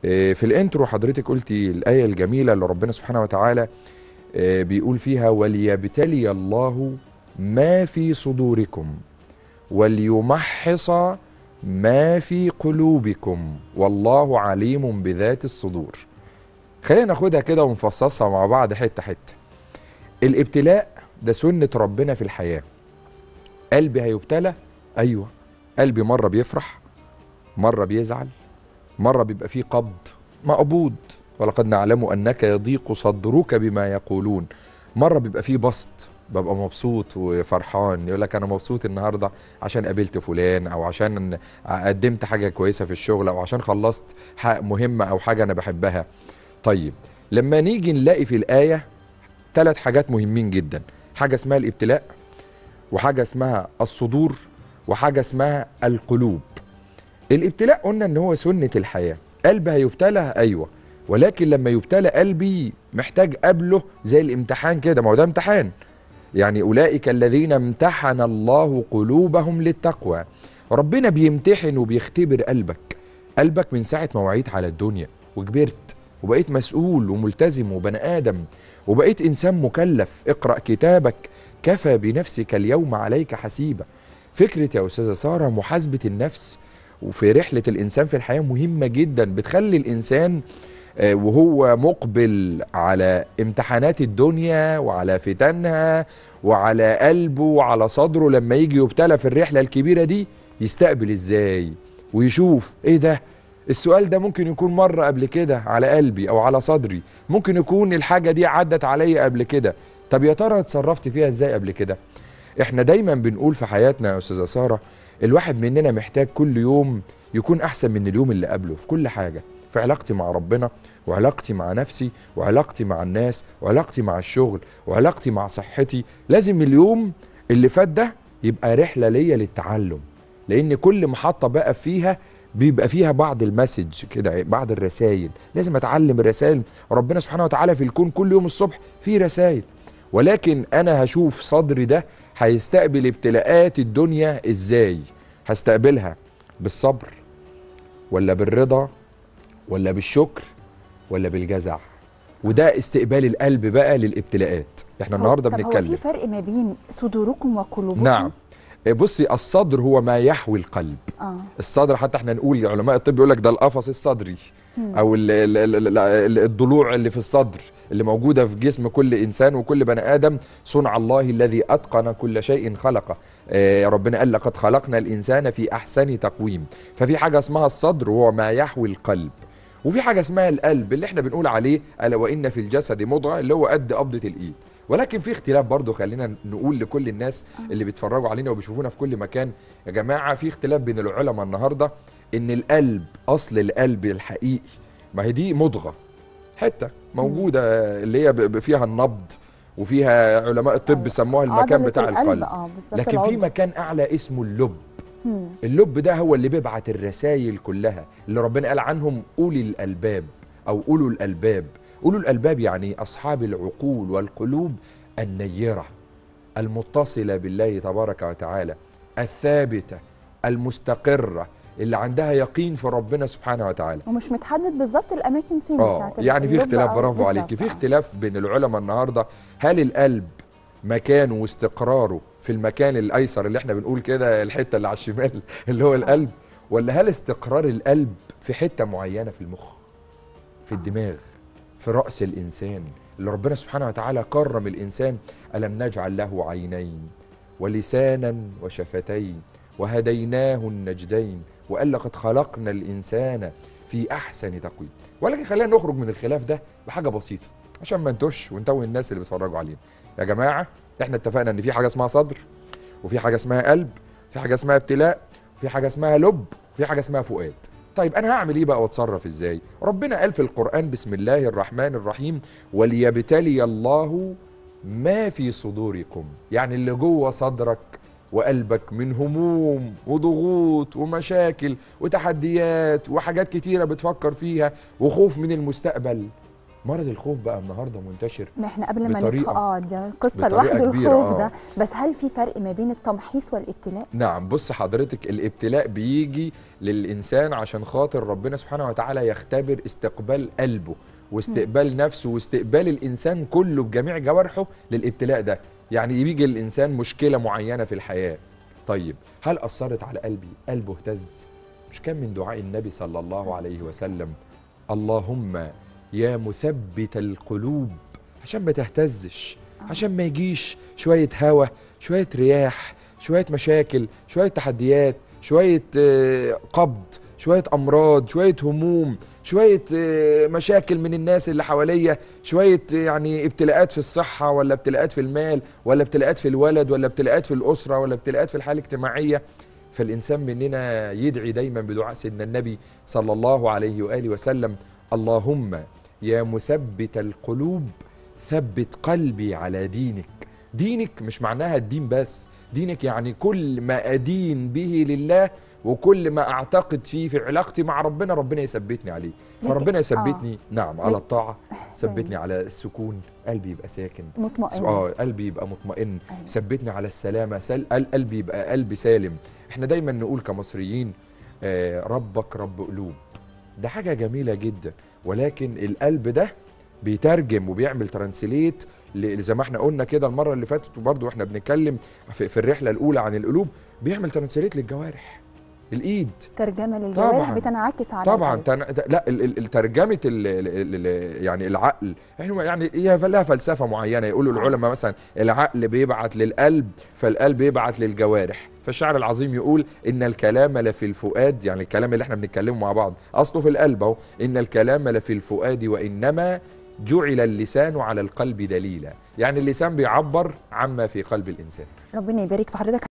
في الانترو حضرتك قلتي الآية الجميلة اللي ربنا سبحانه وتعالى بيقول فيها وليبتلي الله ما في صدوركم وليمحص ما في قلوبكم والله عليم بذات الصدور. خلينا ناخدها كده ونفصصها مع بعض حتة حتة. الابتلاء ده سنة ربنا في الحياة. قلبي هيبتلى، أيوة، قلبي مرة بيفرح، مرة بيزعل، مرة بيبقى فيه قبض، مقبوض، ولقد نعلم أنك يضيق صدرك بما يقولون. مرة بيبقى فيه بسط، ببقى مبسوط وفرحان، يقول لك أنا مبسوط النهاردة عشان قابلت فلان، أو عشان قدمت حاجة كويسة في الشغل، أو عشان خلصت حاجة مهمة أو حاجة أنا بحبها. طيب لما نيجي نلاقي في الآية 3 حاجات مهمين جدا، حاجة اسمها الابتلاء، وحاجة اسمها الصدور، وحاجة اسمها القلوب. الابتلاء قلنا ان هو سنة الحياة، قلبي هيبتلى، ايوه، ولكن لما يبتلى قلبي محتاج قبله زي الامتحان كده، ما هو ده امتحان. يعني اولئك الذين امتحن الله قلوبهم للتقوى. ربنا بيمتحن وبيختبر قلبك من ساعة ما وعيت على الدنيا وكبرت وبقيت مسؤول وملتزم وبني آدم وبقيت إنسان مكلف. اقرأ كتابك كفى بنفسك اليوم عليك حسيبا. فكرة يا أستاذة سارة محاسبة النفس وفي رحلة الإنسان في الحياة مهمة جدا، بتخلي الإنسان وهو مقبل على امتحانات الدنيا وعلى فتنها وعلى قلبه وعلى صدره، لما يجي يبتلى في الرحلة الكبيرة دي يستقبل ازاي ويشوف ايه ده. السؤال ده ممكن يكون مرة قبل كده على قلبي او على صدري، ممكن يكون الحاجة دي عدت عليا قبل كده، طب يا ترى اتصرفت فيها ازاي قبل كده؟ احنا دايما بنقول في حياتنا يا استاذة سارة، الواحد مننا محتاج كل يوم يكون احسن من اليوم اللي قبله في كل حاجة، في علاقتي مع ربنا، وعلاقتي مع نفسي، وعلاقتي مع الناس، وعلاقتي مع الشغل، وعلاقتي مع صحتي. لازم اليوم اللي فات ده يبقى رحلة ليا للتعلم، لان كل محطة بقى فيها بيبقى فيها بعض المسج كده، بعض الرسائل، لازم اتعلم الرسائل. ربنا سبحانه وتعالى في الكون كل يوم الصبح فيه رسائل، ولكن انا هشوف صدري ده هيستقبل ابتلاءات الدنيا ازاي. هستقبلها بالصبر ولا بالرضا ولا بالشكر ولا بالجزع؟ وده استقبال القلب بقى للابتلاءات. احنا النهارده طب هو في بنتكلم. فرق ما بين صدوركم وقلوبكم؟ نعم. بصي، الصدر هو ما يحوي القلب. الصدر حتى احنا نقول علماء الطب يقول لك ده القفص الصدري، او الضلوع اللي في الصدر اللي موجوده في جسم كل انسان وكل بني ادم. صنع الله الذي اتقن كل شيء خلقه. ربنا قال لقد خلقنا الانسان في احسن تقويم. ففي حاجه اسمها الصدر وهو ما يحوي القلب، وفي حاجه اسمها القلب اللي احنا بنقول عليه الا وان في الجسد مضغه، اللي هو قد قبضه الايد. ولكن في اختلاف برضو، خلينا نقول لكل الناس اللي بيتفرجوا علينا وبيشوفونا في كل مكان، يا جماعه في اختلاف بين العلماء النهارده، ان القلب، اصل القلب الحقيقي، ما هي دي مضغه، حته موجوده اللي هي فيها النبض، وفيها علماء الطب سموها المكان بتاع القلب. لكن في مكان اعلى اسمه اللب. اللب ده هو اللي بيبعت الرسائل كلها، اللي ربنا قال عنهم اولي الالباب او اولو الالباب. اولو الالباب يعني اصحاب العقول والقلوب النيره المتصله بالله تبارك وتعالى، الثابته المستقره، اللي عندها يقين في ربنا سبحانه وتعالى. ومش متحدد بالظبط الاماكن فين بتاعت يعني في اختلاف، برافو عليكي، في اختلاف بين العلماء النهارده. هل القلب مكانه واستقراره في المكان الايسر اللي احنا بنقول كده، الحته اللي على الشمال اللي هو القلب، ولا هل استقرار القلب في حته معينه في المخ، في الدماغ، في رأس الإنسان، اللي ربنا سبحانه وتعالى كرم الإنسان؟ ألم نجعل له عينين ولسانا وشفتين وهديناه النجدين وقال لقد خلقنا الإنسان في أحسن تقويم. ولكن خلينا نخرج من الخلاف ده بحاجة بسيطة عشان ما نتوش ونتوه الناس اللي بيتفرجوا علينا. يا جماعة احنا اتفقنا ان في حاجة اسمها صدر، وفي حاجة اسمها قلب، في حاجة اسمها ابتلاء، وفي حاجة اسمها لب، وفي حاجة اسمها فؤاد. طيب انا هعمل ايه بقى واتصرف ازاي؟ ربنا قال في القرآن بسم الله الرحمن الرحيم وليبتلي الله ما في صدوركم، يعني اللي جوه صدرك وقلبك من هموم وضغوط ومشاكل وتحديات وحاجات كتيرة بتفكر فيها وخوف من المستقبل. مرض الخوف بقى النهارده منتشر ما احنا قبل ما ده قصه بطريقة لوحده كبيرة. الخوف ده. بس هل في فرق ما بين التمحيص والابتلاء؟ نعم، بص حضرتك، الابتلاء بيجي للإنسان عشان خاطر ربنا سبحانه وتعالى يختبر استقبال قلبه واستقبال نفسه واستقبال الإنسان كله بجميع جوارحه للابتلاء ده. يعني بيجي الإنسان مشكلة معينة في الحياة، طيب هل أثرت على قلبي؟ قلبه اهتز؟ مش كان من دعاء النبي صلى الله عليه وسلم اللهم يا مثبت القلوب، عشان ما تهتزش، عشان ما يجيش شوية هوا، شوية رياح، شوية مشاكل، شوية تحديات، شوية قبض، شوية أمراض، شوية هموم، شوية مشاكل من الناس اللي حواليا، شوية يعني ابتلاءات في الصحة، ولا ابتلاءات في المال، ولا ابتلاءات في الولد، ولا ابتلاءات في الأسرة، ولا ابتلاءات في الحالة الاجتماعية. فالإنسان مننا يدعي دايما بدعاء سيدنا النبي صلى الله عليه وآله وسلم اللهم يا مثبت القلوب ثبت قلبي على دينك. دينك مش معناها الدين بس، دينك يعني كل ما أدين به لله وكل ما أعتقد فيه في علاقتي مع ربنا، ربنا يثبتني عليه. فربنا يثبتني نعم على الطاعة، ثبتني على السكون، قلبي يبقى ساكن مطمئن، قلبي يبقى مطمئن، ثبتني على السلامة، قلبي يبقى قلبي سالم. احنا دايما نقول كمصريين ربك رب قلوب، ده حاجة جميلة جدا، ولكن القلب ده بيترجم وبيعمل ترانسليت زي ما احنا قلنا كده المرة اللي فاتت، وبرضه احنا بنتكلم في الرحلة الأولى عن القلوب، بيعمل ترانسليت للجوارح. الإيد ترجمة للجوارح بتنعكس على طبعا لا الترجمة يعني العقل يعني هي لها فلسفة معينة. يقولوا العلماء مثلا العقل بيبعت للقلب، فالقلب يبعت للجوارح. فالشاعر العظيم يقول إن الكلام لفي الفؤاد، يعني الكلام اللي احنا بنتكلمه مع بعض أصله في القلب اهو. إن الكلام لفي الفؤاد وإنما جعل اللسان على القلب دليلا، يعني اللسان بيعبر عما في قلب الإنسان. ربنا يبارك في حضرتك.